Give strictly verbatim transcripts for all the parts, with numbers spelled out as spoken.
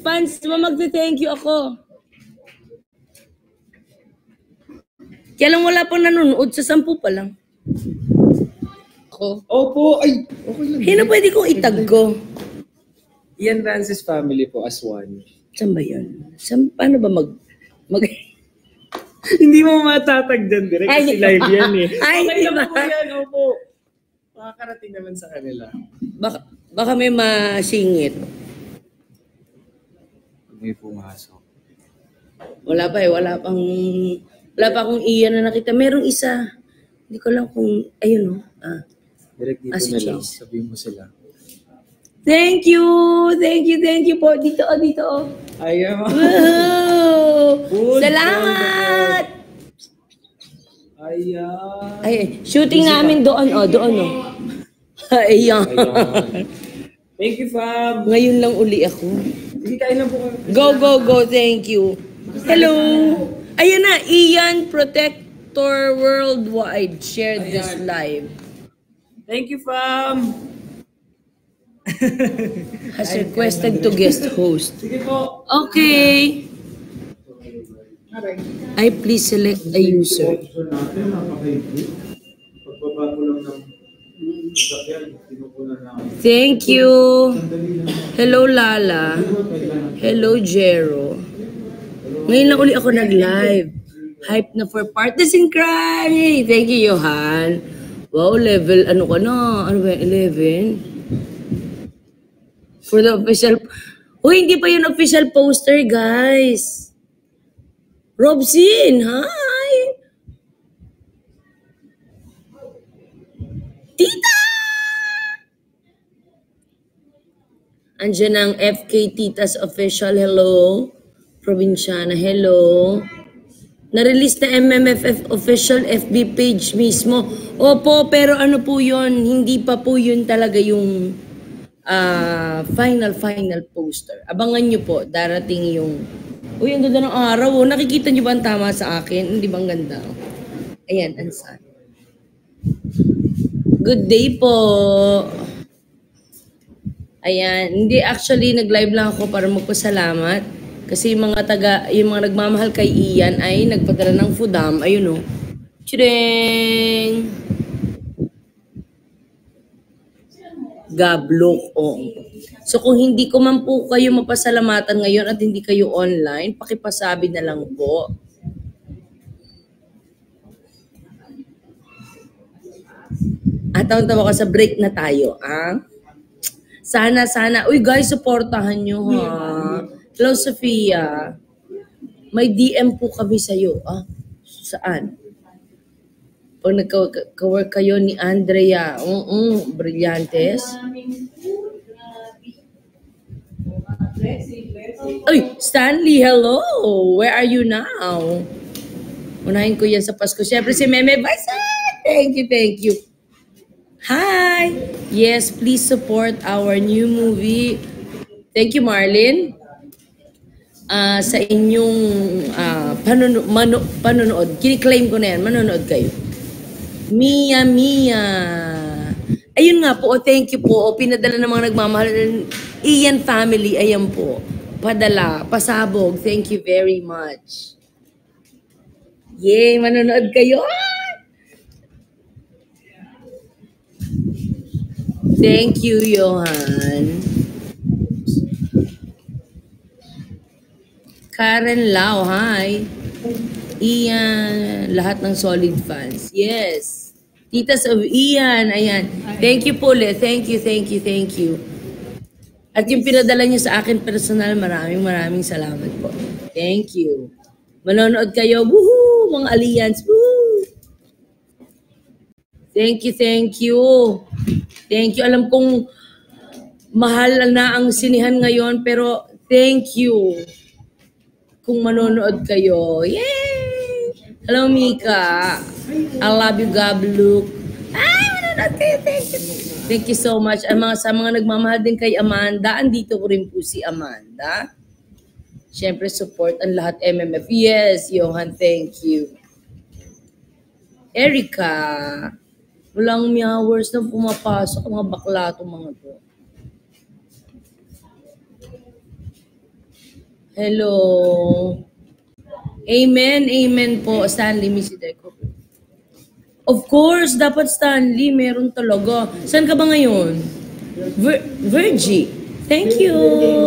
fans naman magte-thank you ako. Kaya lang wala pang nanonood sa sampu pa lang. Ako. Opo, ay, okay lang. Hino pwede kong itag ko? Ian Francis family po as one. Saan ba yun? Saan, paano ba mag... mag... Hindi mo matatag dyan direct kasi live yan eh. Ay, okay lang diba? po yan, opo. Makakarating naman sa kanila. Baka, baka may masingit. May pumasok. Wala pa eh, wala pang... Wala pa akong iyan na nakita. Merong isa. Hindi ko lang kung... Ayun o. Oh. Ah. Direct dito ah, si na lang. Chase. Sabihin mo sila. Thank you! Thank you, thank you po. Dito o, dito o. Ayaw. Wow! Salamat! Ayan. Ay, shooting namin doon o, doon o. Ayan. Ayan. Thank you, fam. Ngayon lang uli ako. Hindi tayo lang po. Go, go, go. Thank you. Hello. Ayun na, Ian Protector Worldwide shared this live. Thank you, fam. Has requested to guest host. Sige po. Okay. I please select a user. Thank you. Hello, Lala. Hello, Jero. Ngayon lang uli ako nag-live. Hype na for parties in cry. Thank you, Johan. Wow, level, ano ka na? Ano ba, eleven? For the official... Uy, hindi pa yun official poster, guys. Robsin, hi! Tita! Andiyan ang F K Titas official, hello. Provinciana, hello. Na-release na M M F F official F B page mismo. Opo, pero ano po yun, hindi pa po yun talaga yung uh, final, final poster. Abangan nyo po, darating yung... Uy, ang ganda ng araw. Oh. Nakikita nyo ba ang tama sa akin? Hindi ba ang ganda? Ayan, ang sun. Good day po. Ayan, hindi actually nag-live lang ako para magpasalamat. Kasi yung mga taga, yung mga nagmamahal kay Ian ay nagpadala ng foodam. Ayun o. Chireng! Gablok o. So kung hindi ko man po kayo mapasalamatan ngayon at hindi kayo online, pakipasabi na lang po. At taon-tawa ka sa break na tayo, ah? Sana, sana. Uy guys, supportahan nyo ha. Hello, Sophia. May D M po kami sa'yo. Ah, saan? Pag nagka-work kayo ni Andrea. Mm-mm, brilyantes. Uy, Stanley, hello. Where are you now? Unahin ko yan sa Pasko. Siyempre si Meme Bison. Thank you, thank you. Hi. Yes, please support our new movie. Thank you, Marlene. Uh, sa inyong uh, panuno, manu, panunood. Kiniklaim ko na yan. Manonood kayo. Mia, Mia. Ayun nga po. Oh, thank you po. Oh, pinadala ng mga nagmamahal. Ian family. Ayan po. Padala. Pasabog. Thank you very much. Yay! Manonood kayo. Ah! Thank you, Johan. Karen Lau, hi. Ian, lahat ng solid fans. Yes. Titas of Ian, ayan. Thank you po, Le. Thank you, thank you, thank you. At yung pinadala niyo sa akin personal, maraming maraming salamat po. Thank you. Manonood kayo. Woohoo! Mga Alliance. Woohoo! Thank you, thank you. Thank you. Alam kong mahal na ang sinihan ngayon, pero thank you. Kung manonood kayo. Yay! Hello, Mika. I love you, Gabluk. Ay, manonood kayo. Thank you. Thank you so much. Ang mga, sa mga nagmamahal din kay Amanda, andito ko rin po si Amanda. Siyempre, support ang lahat M M F. Yes, Johan, thank you. Erica. Walang meowers na pumapasok. Mga bakla itong mga to. Hello. Amen, amen po. Stanley, Miss Deco. Of course, dapat Stanley, meron talaga. Saan ka ba ngayon? Vir Virgie. Thank you.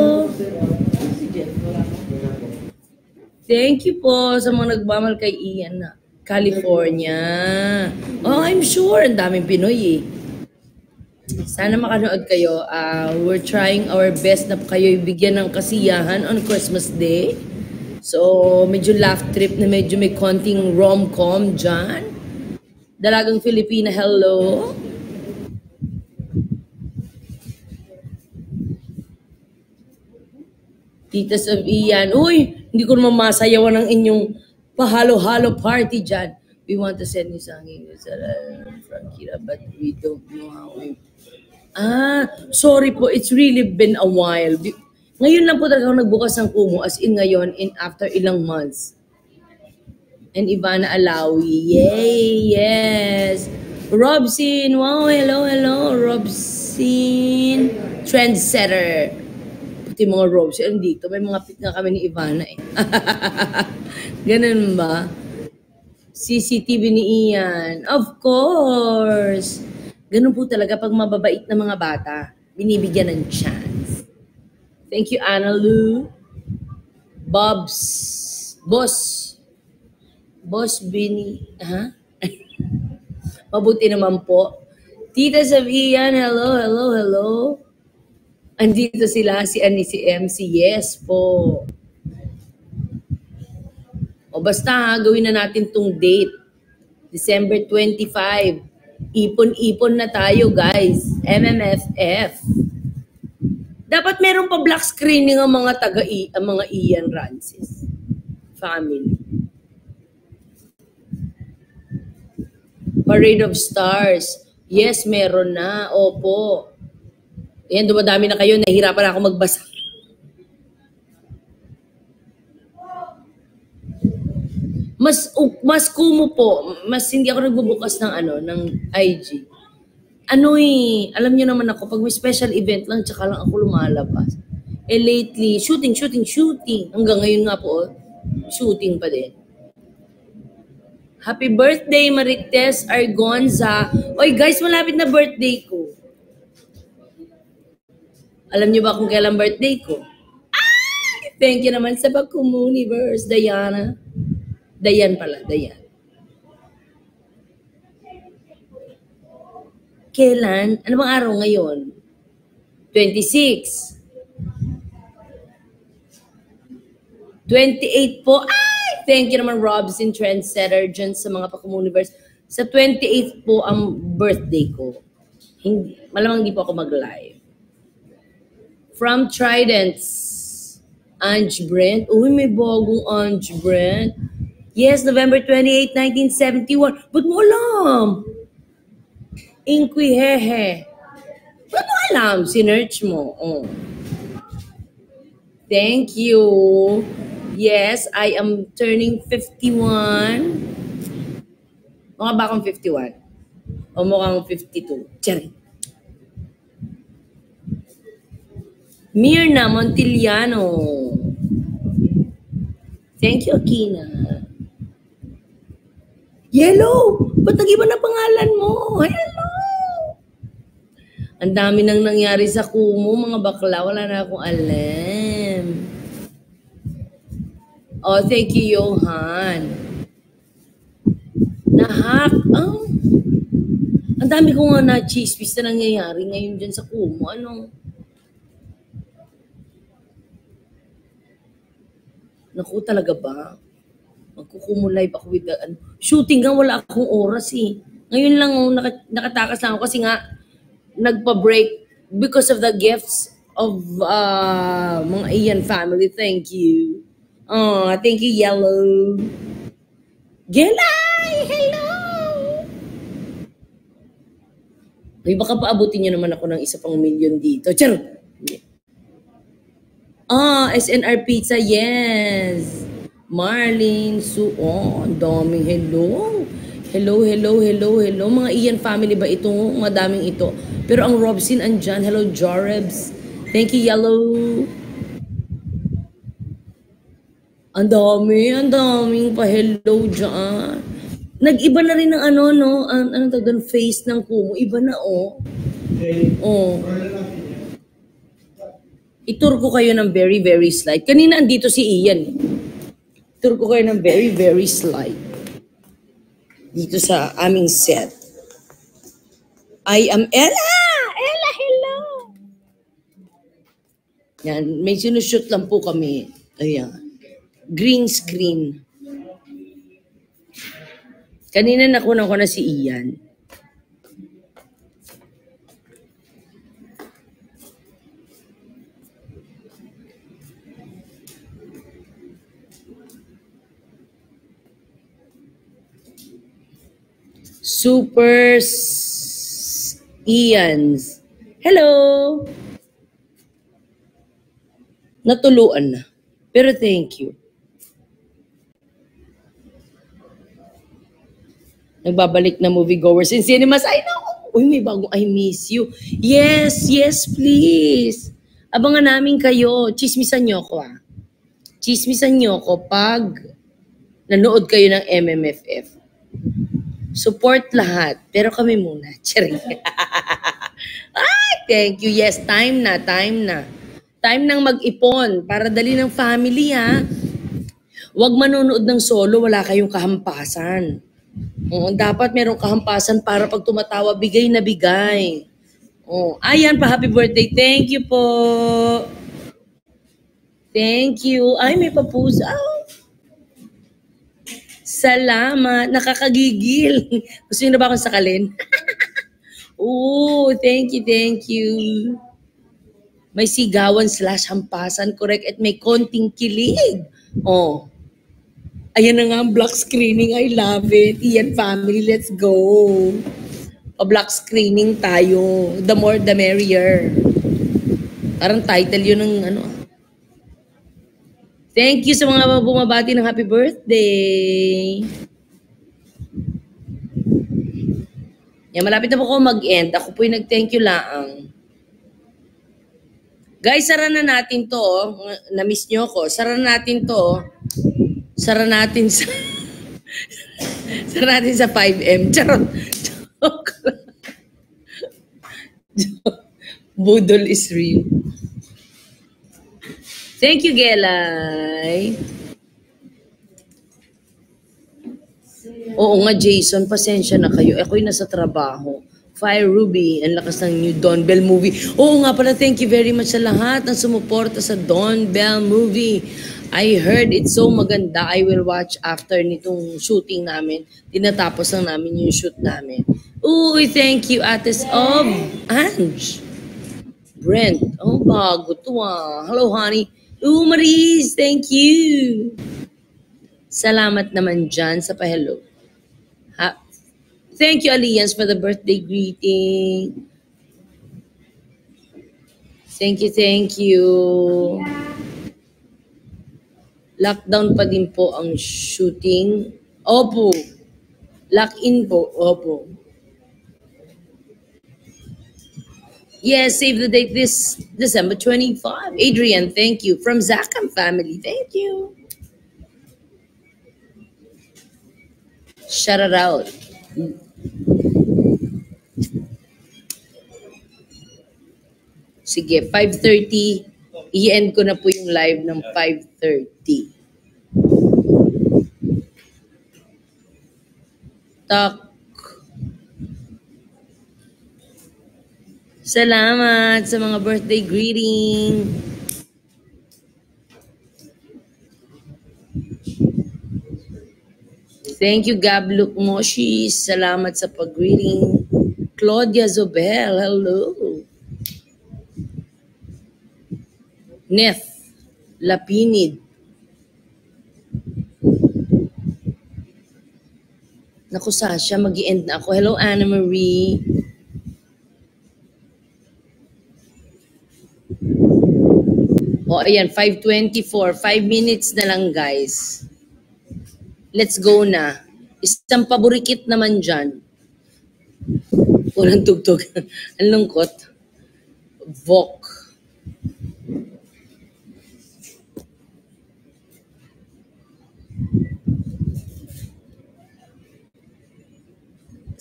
Thank you po sa mga nagbamal kay Ian na California. Oh, I'm sure. Ang daming Pinoy eh. Sana makanood kayo. Uh, we're trying our best na kayo bigyan ng kasiyahan on Christmas Day. So, medyo laugh trip na medyo may konting rom-com dyan. Dalagang Filipina, hello. Titas of Ian. Uy, hindi ko naman masayawan ng inyong pahalo-halo party dyan. We want to send you sanging from Kira, but we don't know how we... Ah, sorry po. It's really been a while. Ngayon lang po talaga ako nagbukas ng Kumu, as in ngayon, in after ilang months. And Ivana Alawi. Yay, yes. Robsin. Wow, hello, hello. Robsin. Trendsetter. Pati mga Robsin. Dito, may mga pit nga kami ni Ivana eh. Ganun ba? C C T V ni Ian. Of course. Ganun po talaga pag mababait na mga bata. Binibigyan ng chance. Thank you, Anna Lou. Bobs. Boss. Boss Bini, ha? Mabuti naman po. Tita Sabian, hello, hello, hello. Andito sila, si Annie, si M C, yes po. O basta ha, gawin na natin tong date. December twenty-five. Ipon-ipon na tayo, guys. M M F F. Dapat meron pa black screening ang mga taga ang mga Ian Rancis family. Parade of Stars. Yes, meron na. Opo. Yan, dumadami na kayo. Nahihirapan ako magbasa. Mas uh, mas kumo po. Mas hindi ako nagbubukas ng ano, ng I G. Ano eh, alam niyo naman ako, pag may special event lang, tsaka lang ako lumalabas. Eh lately, shooting, shooting, shooting. Hanggang ngayon nga po, shooting pa din. Happy birthday, Marites Argonza. Oy guys, malapit na birthday ko. Alam niyo ba kung kailan birthday ko? Ay! Thank you naman sa Pag-Comuniverse, Diana. Dayan pala, Dayan. Kailan? Ano bang araw ngayon? twenty-six. twenty-eight po. Ay! Thank you naman, Robson Trendsetter, dyan sa mga Pag-Comuniverse. Sa twenty-eighth po ang birthday ko. Hindi, malamang hindi po ako mag-live. From Tridents, Ange Brent. Uy, may bagong Ange Brent. Yes, November twenty-eighth, nineteen seventy-one. Ba't mo alam? Inquihehe. Ba't mo alam? Sinearch mo. Oh. Thank you. Yes, I am turning fifty-one. Mukha ba akong fifty-one? O mukhang fifty-two? Charing. Mirna Montiliano. Thank you, Akina. Yellow! Ba't nag-iba na pangalan mo? Hello! Ang dami nang nangyari sa Kumu, mga bakla. Wala na akong alam. Oh, thank you, Johan. Nahack. Oh. Ang dami ko nga na-chismis na nangyayari ngayon dyan sa Kumu. Ano? Naku, talaga ba? Magkukumu-live ako with the... Ano, shooting nga, wala akong oras eh. Ngayon lang, oh, nak nakatakas lang ako kasi nga, nagpa-break because of the gifts of uh, mga Ian family. Thank you. Oh, thank you, Yellow. Gelay! Hello! Ay, baka paabutin niyo naman ako ng isa pang million dito. Charot! Ah, S N R Pizza, yes. Marlene, Su, oh, ang daming hello. Hello, hello, hello, hello. Mga Ian family ba ito? Madaming ito. Pero ang Robson andyan. Hello, Jorebs. Thank you, Yellow. Ang dami, ang daming pa-hello dyan. Nag-iba na rin ng ano, no? An ano tawag doon? Face ng Kumu. Iba na, oh. Oh. Itur ko kayo ng very, very slight. Kanina andito si Ian. Itur ko kayo ng very, very slight. Dito sa aming set. I am Ella! Ella, hello! Yan, may sinushoot lang po kami. Ayan. Green screen. Kanina nakunan ko na si Ian. Super Ians. Hello! Natuluan na. Pero thank you. Nagbabalik na moviegoers in cinemas. I know! Uy, may bagong I miss you. Yes, yes, please. Abangan namin kayo. Chismisan nyo ko ah. Chismisan nyo ko pag nanood kayo ng M M F F. Support lahat. Pero kami muna. Charing. Ay, thank you. Yes, time na, time na. Time nang mag-ipon para dali ng family, ha? Huwag manonood ng solo, wala kayong kahampasan. Oo, dapat merong kahampasan para pag tumatawa, bigay na bigay. Oh, ayan pa, happy birthday. Thank you po. Thank you. Ay, may papusa. Oh. Salamat. Nakakagigil. Gusto nyo na ba akong sakalin? Oh, thank you, thank you. May sigawan slash hampasan, correct? At may konting kilig. Oh. Ayan na nga ang black screening. I love it. Ian family, let's go. Pa-black screening tayo. The more, the merrier. Parang title yun ng ano. Thank you sa mga bumabati ng happy birthday. Yan, malapit na po ako mag-end. Ako po yung nag-thank you laang. Guys, sara na natin to. Na-miss nyo ko. Sara natin to. Sara natin sa... sara natin sa five M. Charot. Joke. Budol is real. Thank you, Gelay. Oo nga, Jason, pasensya na kayo. Ako'y nasa trabaho. Fire Ruby, ang lakas ng new Dawn Bell movie. Oo nga pala, thank you very much sa lahat ng sumuporta sa Dawn Bell movie. I heard it's so maganda. I will watch after nitong shooting namin. Tinatapos lang namin yung shoot namin. Uy, thank you, Ates of Ange. Brent, oh, bago to ah. Hello, honey. Ooh, Maris, thank you. Salamat naman dyan sa pa-hello. Ha? Thank you, Alliance, for the birthday greeting. Thank you, thank you. Lockdown pa din po ang shooting. Opo. Lock-in po. Opo. Yes, save the date this December twenty-fifth. Adrian, thank you. From Zakam family, thank you. Shout it out. Sige, five thirty. I-end ko na po yung live ng five thirty. Tak. Salamat sa mga birthday greeting. Thank you, Gabluk Moshi. Salamat sa pag-greeting. Claudia Zobel, hello. Neth Lapinid. Naku, Sasha, mag-i-end na ako. Hello, Anna Marie. O, ayan, five twenty-four. Five minutes na lang, guys. Let's go na. Isang paborikit naman dyan. Walang tugtog. Ang lungkot. Vok.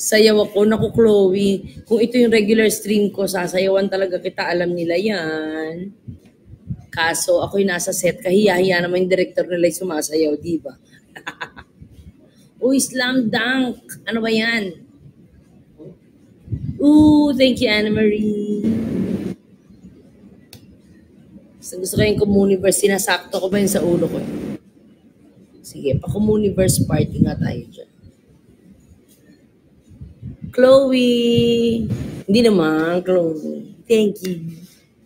Sayaw ako. Naku, Chloe. Kung ito yung regular stream ko, sasayawan talaga kita. Alam nila yan. Kaso, ako'y nasa set. Kahiya-hiya naman yung director nila yung sumasayaw, di ba? Uy, slam dunk. Ano ba yan? Ooh, thank you, Anna Marie. Gusto, gusto ko yung Communiverse. Sinasakto ko ba yun sa ulo ko? Sige, pa Communiverse party nga tayo dyan. Chloe. Hindi naman, Chloe. Thank you.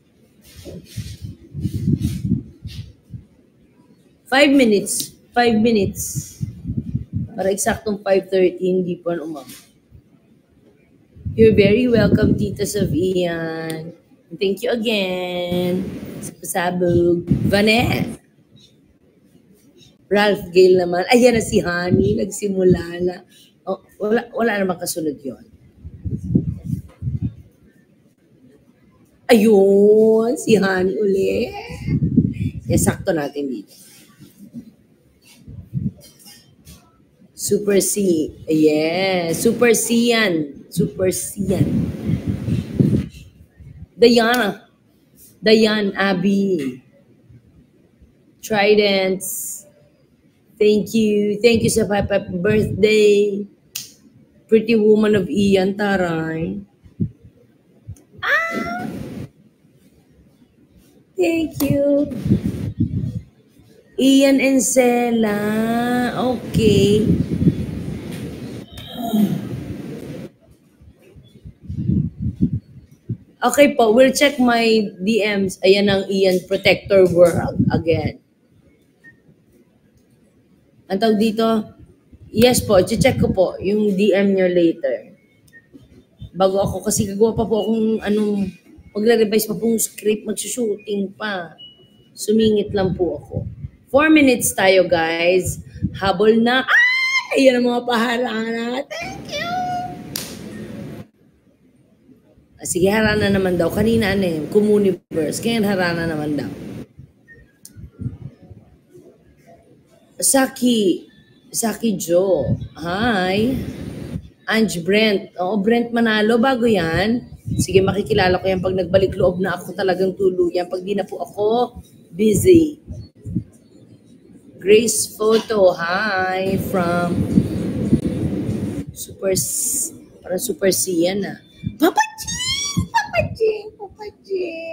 Five minutes. Five minutes. Para eksaktong five thirty, hindi pa umam. You're very welcome, Titas of Ian. Thank you again. Sabog. Vanessa. Ralph Gale naman. Ayan na si Honey. Nagsimula na. Oh, wala, wala namang kasunod yun. Ayun. Si Honey ulit. Yan, sakto natin dito. Super C. Yeah. Super Cian. Super Cian. Diana. Diane Abby. Tridents. Thank you. Thank you sa happy birthday. Pretty woman of Ian, taray. Ah! Thank you. Ian and Sela. Okay. Okay po, we'll check my D Ms. Ayan ang Ian Protector World again. Ang tawag dito, yes po, check ko po yung D M nyo later. Bago ako, kasi gagawa pa po akong anong, magre-revise pa pong script, magsushooting pa. Sumingit lang po ako. Four minutes tayo, guys. Habol na. Ay! Ayan ang mga paharana. Thank you! Ah, sige, harana naman daw. Kanina ano eh, Communiverse. Kaya harana naman daw. Saki. Saki Joe. Hi. Ange Brent. Oo, Brent Manalo. Bago yan. Sige, makikilala ko yan pag nagbalik loob na ako talagang tuluyan. Pag di na po ako busy. Grace Photo. Hi. From Super... Parang Super C yan ah. Papa G! Papa G! Papa G!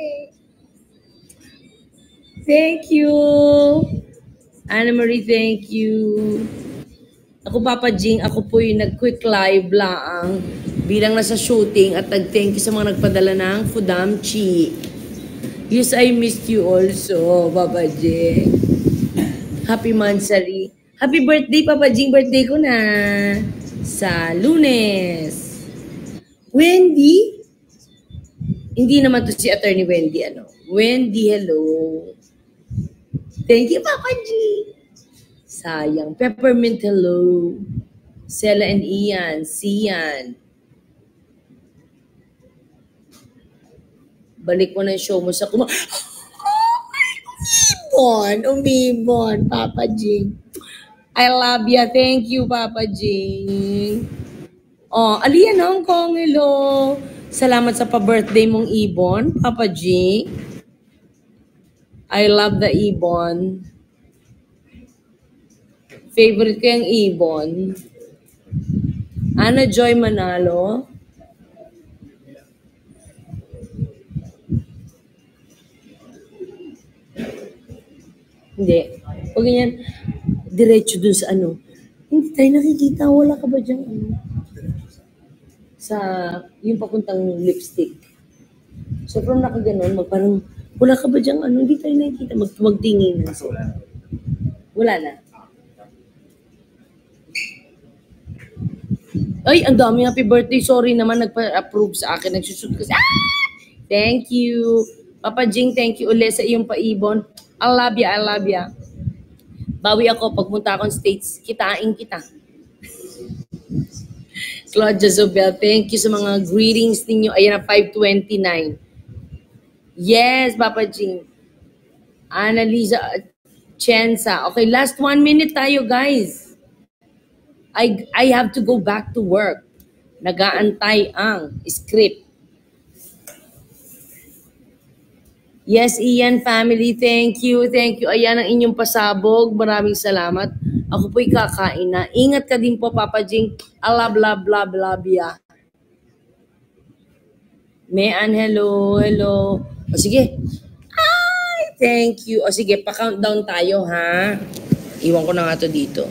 Thank you! Anna Marie, thank you. Ako, Papa Jing, ako po yung nag-quick live lang bilang nasa shooting at nag-thank you sa mga nagpadala ng Fudamchi. Yes, I missed you also, Papa Jing. Happy Mansari. Happy birthday, Papa Jing. Birthday ko na. Sa Lunes. Wendy? Hindi naman to si Attorney Wendy, ano? Wendy, hello. Thank you, Papa G. Sayang. Peppermint, hello. Sela and Ian. Sian. Balik mo na yung show mo sa kuma... Umibon! Umibon, Papa G. I love ya. Thank you, Papa G. Oh, Alian Hong Kong, hello. Salamat sa pa-birthday mong Ibon, Papa G. I love the Ibon. Favorite ko yung Ibon. Ana Joy Manalo. Hindi. Huwag ganyan. Diretso dun sa ano. Hindi tayo nakikita. Wala ka ba dyan? Ano? Sa yung papuntang lipstick. So from nakaganon, magparang wala ka ba dyan? Ano? Hindi tayo nakikita. Mag magtingin na sila. Wala na. Ay, ang dami. Happy birthday. Sorry naman. Nagpa-approve sa akin. Nagsushoot kasi. Ah! Thank you. Papa Jing, thank you ulit sa iyong paibon. I love ya. I love ya. Bawi ako. Pagpunta akong States, kitain kita. Claudia Zobel, thank you sa mga greetings ninyo. Ayan na, five twenty-nine. Yes, Papa Jing. Annalisa Chensa. Okay, last one minute tayo, guys. I I have to go back to work. Nagaantay ang script. Yes, Ian family, thank you, thank you. Ayan ang inyong pasabog. Maraming salamat. Ako po'y kakain na. Ingat ka din po, Papa Jing. Ala bla bla bla bla. Mayan, hello, hello. O sige. Ay, thank you. O sige, pa-countdown tayo, ha? Iwan ko na nga to dito.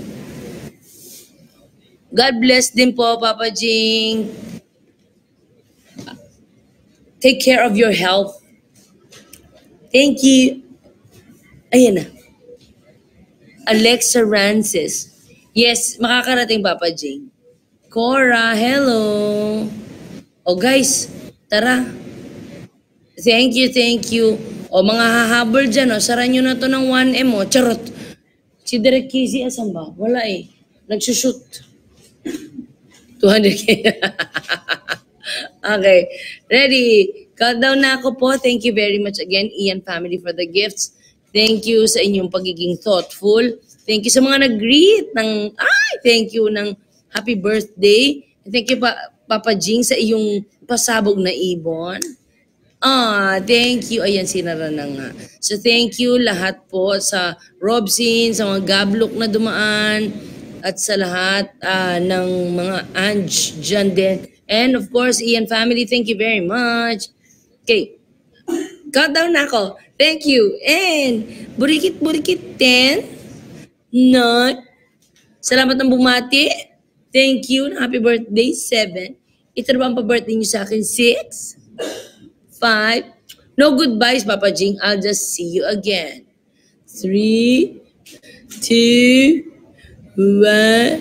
God bless din po, Papa Jing. Take care of your health. Thank you. Ayan na. Alexa Rances. Yes, makakarating, Papa Jing. Cora, hello. O guys, tara. Thank you, thank you. O mga hahabol dyan, o, saran nyo na to ng one M, o. Charot. Si Derek Casey, asan ba? Wala eh. Nagsushoot. two hundred K. Okay. Ready. Countdown na ako po. Thank you very much again, Ian family, for the gifts. Thank you sa inyong pagiging thoughtful. Thank you sa mga nag-greet ng, ay, thank you ng happy birthday. Thank you, pa, Papa Jing, sa iyong pasabog na ibon. Ah, thank you. Ayan, sinara na nga. So, thank you lahat po sa Robsin, sa mga gablok na dumaan, at sa lahat uh, ng mga Ange dyan din. And of course, Ian family, thank you very much. Okay. Countdown na ako. Thank you. And burikit-burikit ten. nine. Salamat ng bumati. Thank you. Happy birthday. seven. Ito na ba ang pa-birthday niyo sa akin? six. five. No goodbyes, Papa Jing. I'll just see you again. three. two. one.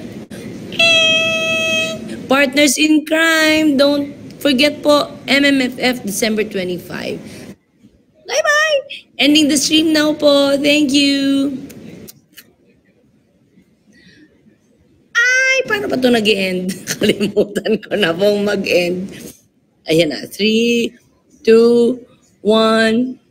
Partners in crime. Don't forget po, M M F F December twenty-fifth. Bye-bye! Ending the stream now po. Thank you. Ay, paano ba ito nag-end? Kalimutan ko na pong mag-end. Ayan na. three, two, one.